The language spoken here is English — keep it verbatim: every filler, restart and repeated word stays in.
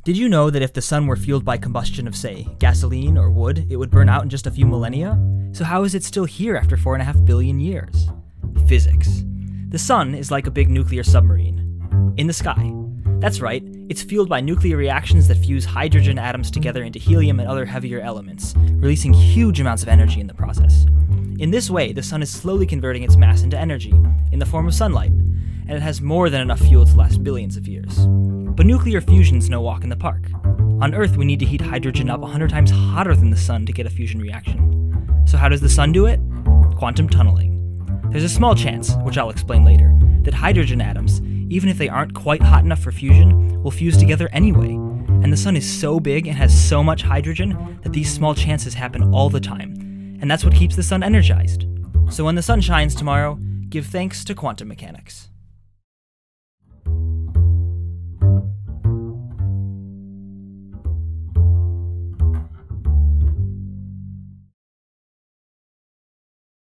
Did you know that if the sun were fueled by combustion of, say, gasoline or wood, it would burn out in just a few millennia? So how is it still here after four and a half billion years? Physics. The sun is like a big nuclear submarine. In the sky. That's right, it's fueled by nuclear reactions that fuse hydrogen atoms together into helium and other heavier elements, releasing huge amounts of energy in the process. In this way, the sun is slowly converting its mass into energy, in the form of sunlight, and it has more than enough fuel to last billions of years. But nuclear fusion's no walk in the park. On Earth, we need to heat hydrogen up one hundred times hotter than the sun to get a fusion reaction. So how does the sun do it? Quantum tunneling. There's a small chance, which I'll explain later, that hydrogen atoms, even if they aren't quite hot enough for fusion, will fuse together anyway. And the sun is so big and has so much hydrogen that these small chances happen all the time. And that's what keeps the sun energized. So when the sun shines tomorrow, give thanks to quantum mechanics.